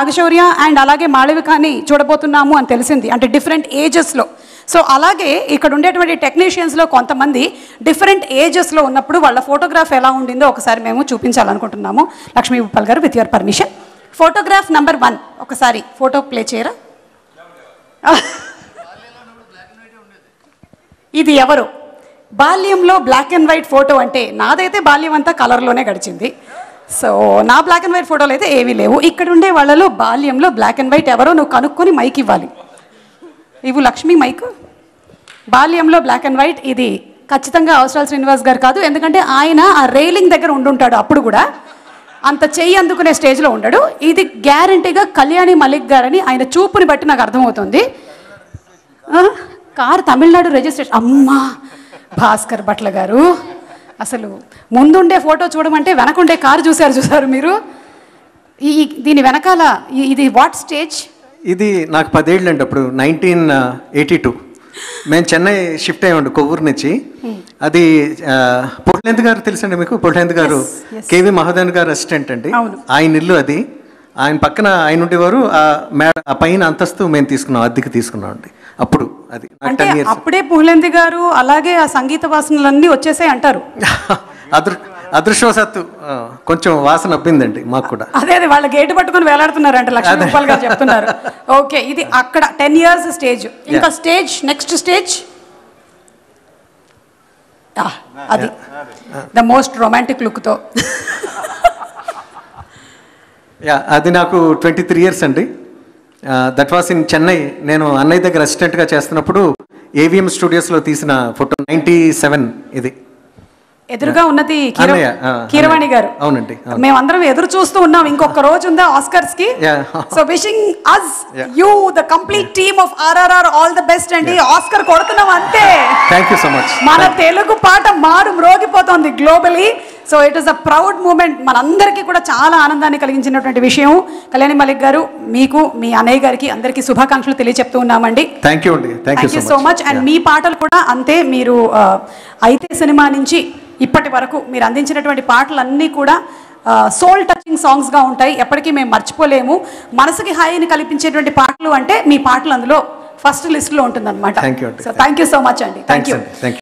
Naga Shaurya and అలాగే మాళవికాని చూడబోతున్నాము అని తెలిసింది, అంటే డిఫరెంట్ ఏజెస్లో. సో అలాగే ఇక్కడ ఉండేటువంటి టెక్నీషియన్స్లో కొంతమంది డిఫరెంట్ ఏజెస్లో ఉన్నప్పుడు వాళ్ళ ఫోటోగ్రాఫ్ ఎలా ఉండిందో ఒకసారి మేము చూపించాలనుకుంటున్నాము. Lakshmi Uppal garu, with your permission, photograph number 1 ఒకసారి ఫోటో ప్లే చేయరా? ఇది ఎవరు? బాల్యంలో బ్లాక్ అండ్ వైట్ ఫోటో అంటే నాదైతే బాల్యం అంతా కలర్లోనే గడిచింది. సో నా బ్లాక్ అండ్ వైట్ ఫోటోలు అయితే ఏమీ లేవు. ఇక్కడ ఉండే వాళ్ళలో బాల్యంలో బ్లాక్ అండ్ వైట్ ఎవరో నువ్వు కనుక్కొని మైక్ ఇవ్వాలి. ఇవ్వు లక్ష్మి మైక్. బాల్యంలో బ్లాక్ అండ్ వైట్ ఇది ఖచ్చితంగా అవసరాల శ్రీనివాస్ గారు కాదు, ఎందుకంటే ఆయన ఆ రైలింగ్ దగ్గర ఉండుంటాడు, అప్పుడు కూడా అంత చెయ్యి అందుకునే స్టేజ్లో ఉండడు. ఇది గ్యారంటీగా కళ్యాణి మలిక్ గారని ఆయన చూపుని బట్టి నాకు అర్థమవుతుంది. Car Tamil Nadu registration. అమ్మా భాస్కర్ భట్ల గారు, అసలు ముందుండే ఫోటో చూడమంటే వెనకుండే కారు చూసారు మీరు. దీని వెనకాల ఇది వాట్ స్టేజ్? ఇది నాకు 10 ఏళ్ళు అండి. అప్పుడు 1982 మేము చెన్నై షిఫ్ట్ అయ్యామండి కొవ్వూరు నుంచి. అది పొట్లేంద్ గారు తెలుసండి మీకు? పొట్లేంద్ గారు కేవి మహాదేవన్ గారు అసిస్టెంట్ అండి. ఆయన ఇల్లు అది. ఆయన పక్కన ఆయన ఉండేవారు. ఆ పైన అంతస్తు మేము తీసుకున్నాం, అద్దెకి తీసుకున్నాం అండి. అప్పుడు అది అంటే అప్పుడే పుహ్లెంది గారు అలాగే ఆ సంగీత వాసనలన్నీ వచ్చేసాయి అంటారు. అదృష్టవశాత్తు కొంచెం వాసన అబ్బిందండి మాకు కూడా. అదే వాళ్ళ గేటు పట్టుకొని వేలాడుతున్నారంట లక్ష్మీ ఉప్పల్ గారు చెప్తున్నారు. ఓకే, ఇది అక్కడ 10 years స్టేజ్. ఇంకా స్టేజ్, నెక్స్ట్ స్టేజ్ అది ద మోస్ట్ రొమాంటిక్ లుక్తో. అది నాకు 23 years అండి. That was in Chennai. నేను అన్నయ్య దగ్గర అసిస్టెంట్గా చేస్తున్నప్పుడు ఏవిఎం స్టూడియోస్లో తీసిన ఫోటో 97 ఇది. ఎదురుగా ఉన్నది కీరవాణి గారు. అవునండి. మేమందరం ఎదురు చూస్తూ ఉన్నాం, ఇంకొక రోజు ఉందా ఆస్కర్స్ కి. So wishing us you the complete team of RRR all the best అండి. ఆస్కర్ కొడుతున్నాం అంతే. Thank you so much. మన తెలుగు పాట మారు మ్రోగిపోతోంది globally. So it is a proud moment. మనందరికీ కూడా చాలా ఆనందాన్ని కలిగించినటువంటి విషయం. కళ్యాణి మలిక్ గారు, మీకు మీ అన్నయ్య గారికి అందరికీ శుభాకాంక్షలు తెలియజెప్తూ ఉన్నామండి. థ్యాంక్ యూ అండి. Thank you so much. And మీ పాటలు కూడా అంతే. మీరు అయితే సినిమా నుంచి ఇప్పటి వరకు మీరు అందించినటువంటి పాటలన్నీ కూడా సోల్ టచింగ్ సాంగ్స్గా ఉంటాయి. ఎప్పటికీ మేము మర్చిపోలేము. మనసుకి హాయిని కల్పించేటువంటి పాటలు అంటే మీ పాటలు అందులో ఫస్ట్ లిస్ట్లో ఉంటుందన్నమాట. Thank you. So thank you so much అండి. Thank you.